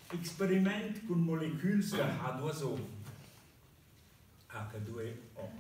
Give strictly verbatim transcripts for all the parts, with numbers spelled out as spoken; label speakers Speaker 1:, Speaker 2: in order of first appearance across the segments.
Speaker 1: Experiment con molecole de H deux O. H deux O.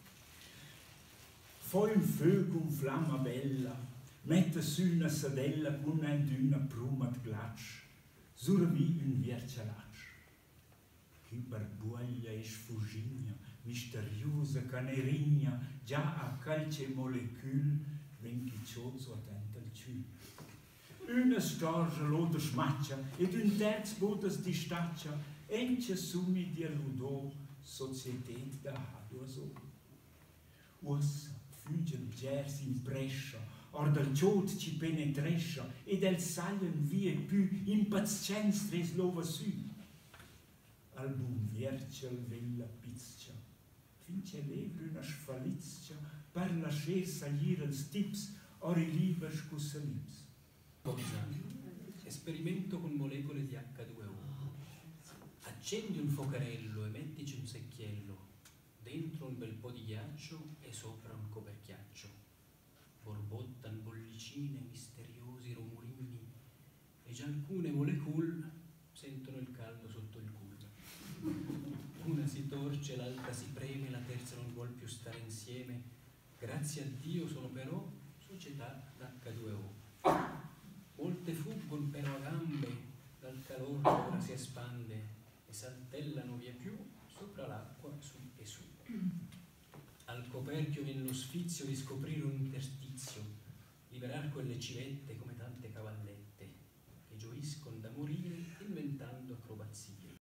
Speaker 1: Fai un feu con flamma bella, mette su una sadella con una pruma di glaccio, survi un viercialaccio. Che barbuglia e sfugigna, misteriosa canerigna, già a calce molecule, venchicioso attenta al ciù. Una storgia l'altra smaccia, ed un terzo bodas di staccia, ence sumi di alludò, società da H deux O. Ussa, fuggen gers in prescia, or dal ciot ci penetrescia, ed el saglien vie più impazienz tres lova su. Album viercel vella pizzcia, fince lever una sfalizcia, per lascer salir els tips, or i liber scussalips.
Speaker 2: Esperimento con molecole di H due O. Accendi un focarello e mettici un secchiello, dentro un bel po' di ghiaccio e sopra un coperchiaccio. Borbottan bollicine, misteriosi rumorini, e già alcune molecule sentono il caldo sotto il culo. Una si torce, l'altra si preme, la terza non vuol più stare insieme. Grazie a Dio sono però società d'H due O. Molte fuggono però a gambe, dal calore ora si espande e saltellano via più sopra l'acqua su e su. Al coperchio viene lo sfizio di scoprire un interstizio, liberar quelle civette come tante cavallette che gioiscono da morire inventando acrobazie.